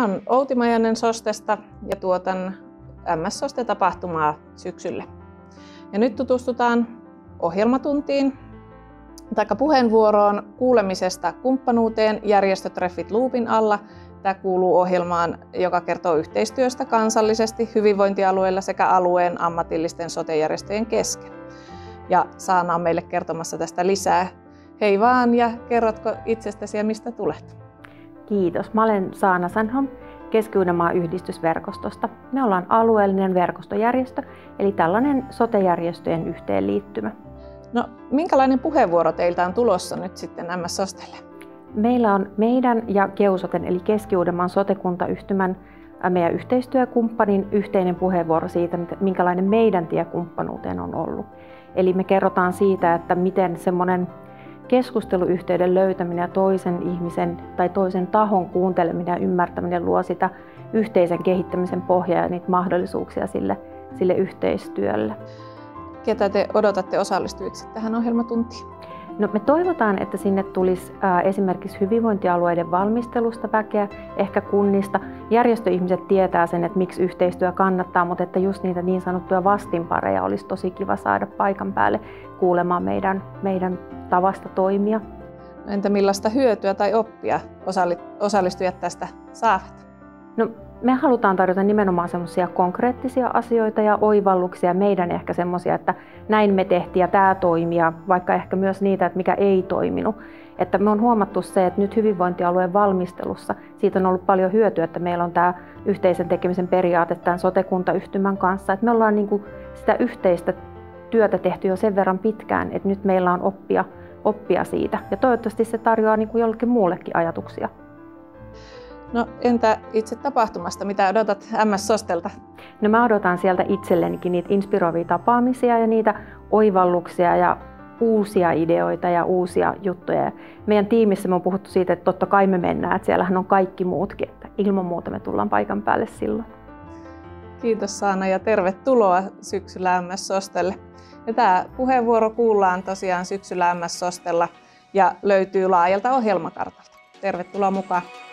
olen Outi Majanen SOSTesta ja tuotan MS-SOSTE-tapahtumaa syksylle. Ja nyt tutustutaan ohjelmatuntiin tai puheenvuoroon kuulemisesta kumppanuuteen järjestötreffit luupin alla. Tämä kuuluu ohjelmaan, joka kertoo yhteistyöstä kansallisesti hyvinvointialueilla sekä alueen ammatillisten sote-järjestöjen kesken. Ja Saana on meille kertomassa tästä lisää. Hei vaan ja kerrotko itsestäsi ja mistä tulet? Kiitos. Mä olen Saana Sandholm Keski-Uudenmaan yhdistysverkostosta. Me ollaan alueellinen verkostojärjestö, eli tällainen sote-järjestöjen yhteenliittymä. No, minkälainen puheenvuoro teiltä on tulossa nyt sitten MS-SOSTelle? Meillä on meidän ja Keusoten eli Keski-Uudenmaan sote-kuntayhtymän meidän yhteistyökumppanin yhteinen puheenvuoro siitä, minkälainen meidän tie kumppanuuteen on ollut. Eli me kerrotaan siitä, että miten semmoinen keskusteluyhteyden löytäminen ja toisen ihmisen tai toisen tahon kuunteleminen ja ymmärtäminen luo sitä yhteisen kehittämisen pohjaa ja niitä mahdollisuuksia sille yhteistyölle. Ketä te odotatte osallistujiksi tähän ohjelmatuntiin? No, me toivotaan, että sinne tulisi esimerkiksi hyvinvointialueiden valmistelusta väkeä, ehkä kunnista. Järjestöihmiset tietää sen, että miksi yhteistyö kannattaa, mutta että just niitä niin sanottuja vastinpareja olisi tosi kiva saada paikan päälle kuulemaan meidän tavasta toimia. No, entä millaista hyötyä tai oppia osallistujat tästä saavat? No, me halutaan tarjota nimenomaan semmoisia konkreettisia asioita ja oivalluksia, meidän ehkä semmoisia, että näin me tehtiin ja tämä toimi, ja vaikka ehkä myös niitä, että mikä ei toiminut. Että me on huomattu se, että nyt hyvinvointialueen valmistelussa siitä on ollut paljon hyötyä, että meillä on tämä yhteisen tekemisen periaate tämän sote-kuntayhtymän kanssa. Että me ollaan niin kuin sitä yhteistä työtä tehty jo sen verran pitkään, että nyt meillä on oppia siitä. Ja toivottavasti se tarjoaa niin kuin jollekin muullekin ajatuksia. No, entä itse tapahtumasta? Mitä odotat MS-SOSTelta? No, mä odotan sieltä itsellenikin niitä inspiroivia tapaamisia ja niitä oivalluksia ja uusia ideoita ja uusia juttuja. Meidän tiimissä me on puhuttu siitä, että totta kai me mennään, että siellähän on kaikki muutkin, että ilman muuta me tullaan paikan päälle silloin. Kiitos Saana ja tervetuloa syksyllä MS-SOSTelle. Ja tämä puheenvuoro kuullaan tosiaan syksyllä MS-SOSTella ja löytyy laajalta ohjelmakartalta. Tervetuloa mukaan!